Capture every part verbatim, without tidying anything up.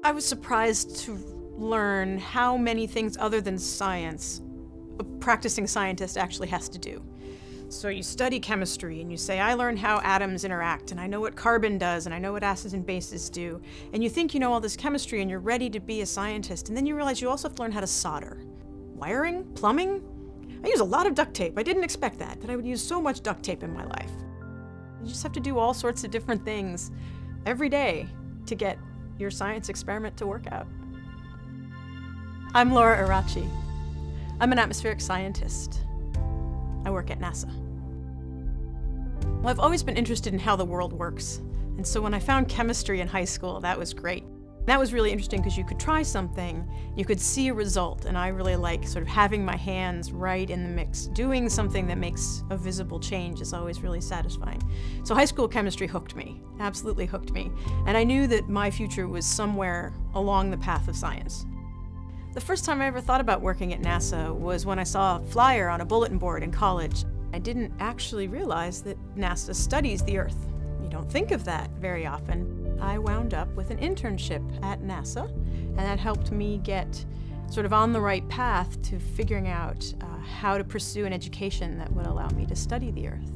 I was surprised to learn how many things other than science a practicing scientist actually has to do. So you study chemistry and you say, I learned how atoms interact and I know what carbon does and I know what acids and bases do. And you think you know all this chemistry and you're ready to be a scientist. And then you realize you also have to learn how to solder. Wiring? Plumbing? I use a lot of duct tape. I didn't expect that, that I would use so much duct tape in my life. You just have to do all sorts of different things every day to get your science experiment to work out. I'm Laura Arachi. I'm an atmospheric scientist. I work at NASA. Well, I've always been interested in how the world works. And so when I found chemistry in high school, that was great. That was really interesting because you could try something, you could see a result, and I really like sort of having my hands right in the mix. Doing something that makes a visible change is always really satisfying. So high school chemistry hooked me, absolutely hooked me. And I knew that my future was somewhere along the path of science. The first time I ever thought about working at NASA was when I saw a flyer on a bulletin board in college. I didn't actually realize that NASA studies the Earth. You don't think of that very often. I wound up with an internship at NASA, and that helped me get sort of on the right path to figuring out uh, how to pursue an education that would allow me to study the Earth.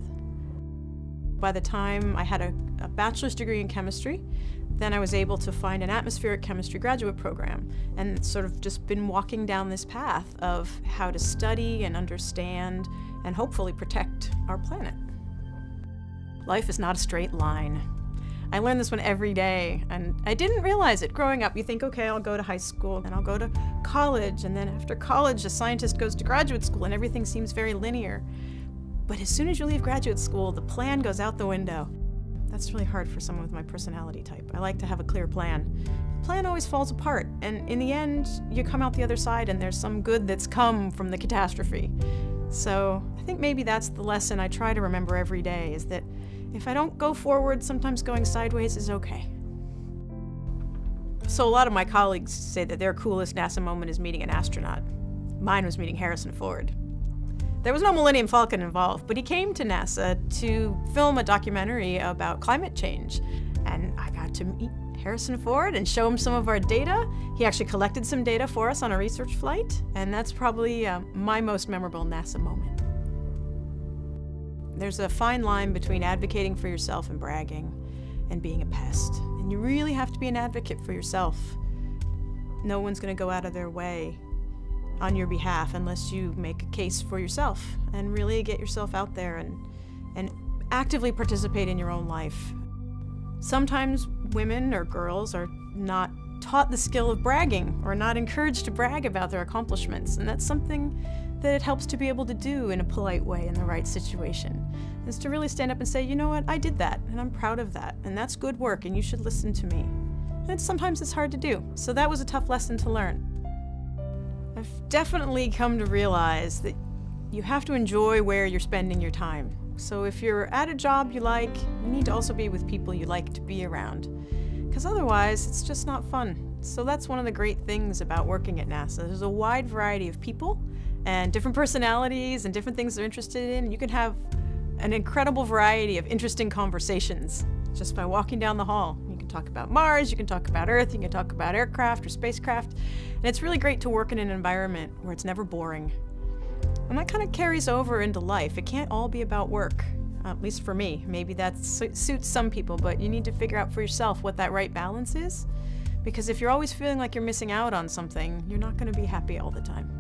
By the time I had a, a bachelor's degree in chemistry, then I was able to find an atmospheric chemistry graduate program and sort of just been walking down this path of how to study and understand and hopefully protect our planet. Life is not a straight line. I learn this one every day, and I didn't realize it growing up. You think, okay, I'll go to high school, and I'll go to college, and then after college, a scientist goes to graduate school, and everything seems very linear. But as soon as you leave graduate school, the plan goes out the window. That's really hard for someone with my personality type. I like to have a clear plan. The plan always falls apart, and in the end, you come out the other side and there's some good that's come from the catastrophe. So I think maybe that's the lesson I try to remember every day, is that if I don't go forward, sometimes going sideways is okay. So a lot of my colleagues say that their coolest NASA moment is meeting an astronaut. Mine was meeting Harrison Ford. There was no Millennium Falcon involved, but he came to NASA to film a documentary about climate change. And I got to meet Harrison Ford and show him some of our data. He actually collected some data for us on a research flight, and that's probably uh, my most memorable NASA moment. There's a fine line between advocating for yourself and bragging and being a pest. And you really have to be an advocate for yourself. No one's going to go out of their way on your behalf unless you make a case for yourself and really get yourself out there and, and actively participate in your own life. Sometimes women or girls are not taught the skill of bragging or not encouraged to brag about their accomplishments, and that's something that it helps to be able to do in a polite way in the right situation, is to really stand up and say, you know what, I did that and I'm proud of that and that's good work and you should listen to me. And sometimes it's hard to do, so that was a tough lesson to learn. I've definitely come to realize that you have to enjoy where you're spending your time. So if you're at a job you like, you need to also be with people you like to be around, because otherwise it's just not fun. So that's one of the great things about working at NASA. There's a wide variety of people and different personalities and different things they're interested in. You can have an incredible variety of interesting conversations just by walking down the hall. You can talk about Mars, you can talk about Earth, you can talk about aircraft or spacecraft. And it's really great to work in an environment where it's never boring. And that kind of carries over into life. It can't all be about work, at least for me. Maybe that su- suits some people, but you need to figure out for yourself what that right balance is. Because if you're always feeling like you're missing out on something, you're not going to be happy all the time.